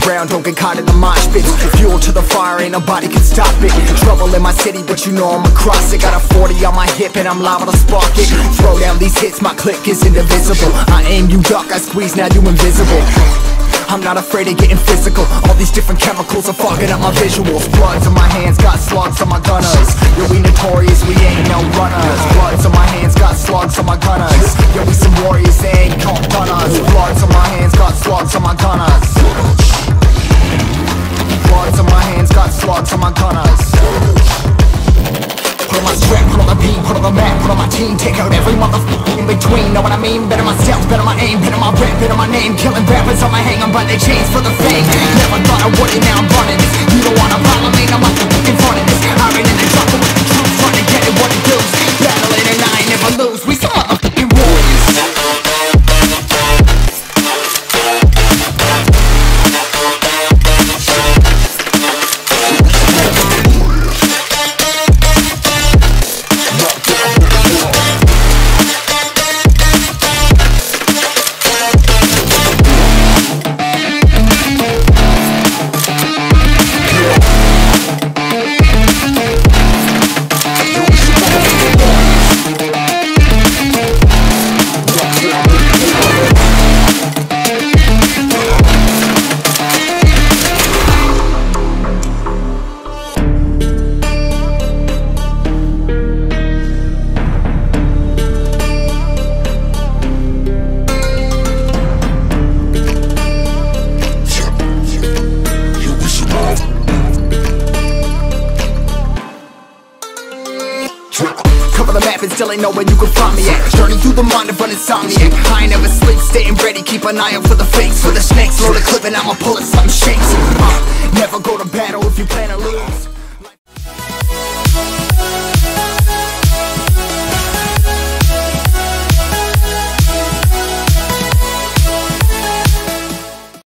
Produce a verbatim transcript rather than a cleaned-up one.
around, don't get caught in the mosh pits. Fuel to the fire, ain't nobody can stop it. Trouble in my city, but you know I'm across it. Got a forty on my hip and I'm liable to spark it. Throw down these hits, my click is indivisible. I aim, you duck, I squeeze, now you invisible. I'm not afraid of getting physical. All these different chemicals are fogging up my visuals. Bloods on my hands, got slugs on my gunners. Yo, we notorious, we ain't no runners. Bloods on my hands, got slugs on my gunners. Yo, we some warriors, they ain't called gunners. Bloods on my hands, got slugs on my gunners. Bloods on my hands, got slugs on my gunners. Put on my strap, put on the beat, put on the map, put on my team. Take out every motherfucker in between, know what I mean? Better myself, better my aim, better my rap, better my name. Killing rappers on my hang, I'm by their chains for the fame. Never thought I would it, now I'm running this. You don't wanna follow me, I'm up in front of this. I ran in the jungle with the truth, trying to get it what it does. Battling and I ain't never lose, we some motherfucking warriors. Cover the map and still ain't know where you can find me at. Journey through the mind of an insomniac. I ain't never sleep, staying ready, keep an eye out for the fakes. For the snakes, load a clip and I'ma pull it, something shakes. uh, Never go to battle if you plan to lose.